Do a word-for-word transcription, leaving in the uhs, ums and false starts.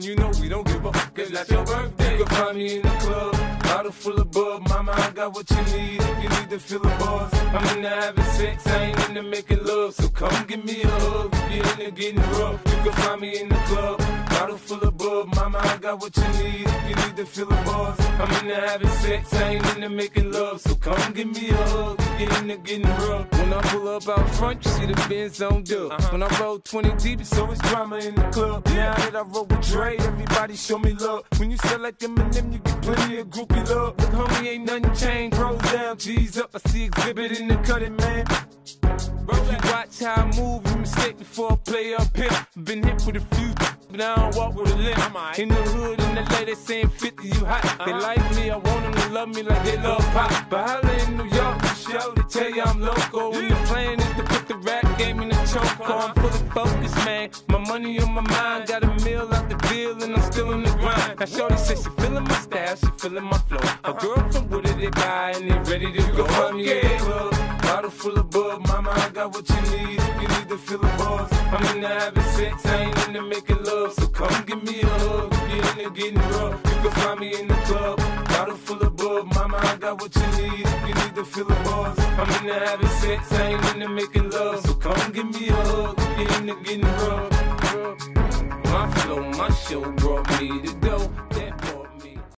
and you know we don't give a fuck. It's not your birthday. You can find me in the club, bottle full of bub. Mama, I got what you need if you need to feel the buzz. I'm into having sex, I ain't into making love. So come give me a hug if you're into getting rough. You can find me in the club, bottle full of bub. Mama, I got what you need if you need to feel the buzz. I'm into having sex, I ain't into making love. So come give me a hug if you're into getting rough. When I pull up out front, you see the Benz on dub. Uh-huh. When I roll twenty deep, it's always drama in the club. Now that I roll with Dre, everybody show me love. When you sell like Eminem, you get plenty of groupie love. But homie, ain't nothing changed. Roll down, G's up. I see exhibit in the cutting, man. Bro, if you watch how I move, you mistake before I play up here. Been hit with a few, but I don't walk with a limp. In the hood, in the lady saying fifty, you hot. Uh-huh. They like me, I want them to love me like they love pop. But holla in New York, the show, they tell you I'm loco. And the plan is to put the rap game in the choke. I'm fully focused, man. My money on my mind, got a meal out the deal, and I'm still in the grind. Now shorty says she feeling my style, she feeling my flow. A girl from Wooded, they buy, and they ready to go. Find me in the club, bottle full of bub. Mama, I got what you need if you need to feel the buzz. I'm into having sex, I ain't into making love. So come give me a hug if you're into getting rough. You can find me in the club, bottle full of bub. Mama, I got what you need if you need to feel the buzz. I'm into having sex, I ain't into making love. So come give me a hug if you're into getting rough. My flow, my show brought me to go.